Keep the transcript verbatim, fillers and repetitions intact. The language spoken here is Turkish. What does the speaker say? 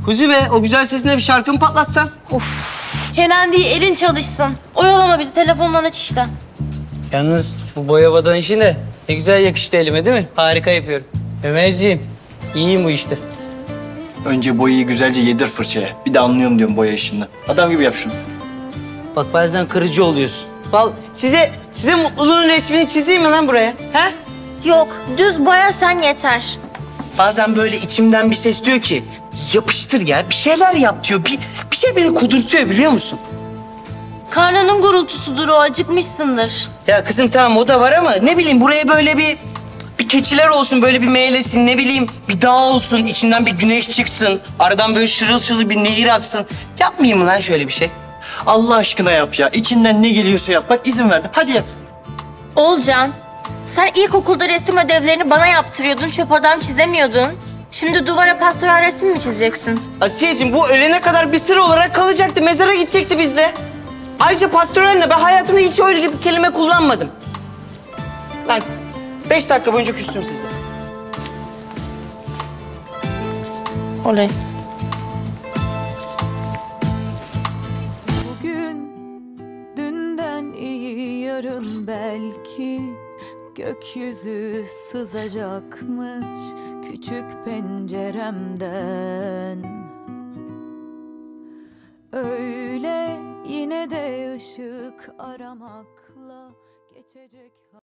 Kuzi be, o güzel sesine bir şarkı mı patlatsan? Çenen değil, elin çalışsın. Oyalama bizi, telefondan aç işte. Yalnız bu boyamadan işi de ne güzel yakıştı elime değil mi? Harika yapıyorum. Ömerciğim, iyiyim bu işte. Önce boyayı güzelce yedir fırçaya. Bir de anlıyorum diyorum boya işinden. Adam gibi yap şunu. Bak bazen kırıcı oluyorsun. Val, size size mutluluğun resmini çizeyim mi lan buraya? He? Yok, düz boya sen yeter. Bazen böyle içimden bir ses diyor ki yapıştır ya, bir şeyler yap diyor. Bir, bir şey beni kudurtuyor biliyor musun? Karnının gurultusudur o, acıkmışsındır. Ya kızım tamam o da var ama ne bileyim buraya böyle bir bir keçiler olsun, böyle bir meylesin, ne bileyim bir dağ olsun, içinden bir güneş çıksın, aradan böyle şırıl şırıl bir nehir aksın. Yapmayayım mı lan şöyle bir şey? Allah aşkına yap ya. İçinden ne geliyorsa yap. Bak izin verdim. Hadi yap. Olcan, sen ilkokulda resim ödevlerini bana yaptırıyordun, çöp adam çizemiyordun. Şimdi duvara pastoral resim mi çizeceksin? Asiyeciğim bu ölene kadar bir sır olarak kalacaktı, mezara gidecekti bizle. Ayrıca pastoral ne? Ben hayatımda hiç öyle bir kelime kullanmadım. Lan beş dakika boyunca küstüm sizle. Oley. Bugün dünden iyi, yarın belki gökyüzü sızacakmış küçük penceremden. Öyle yine de ışık aramakla geçecek.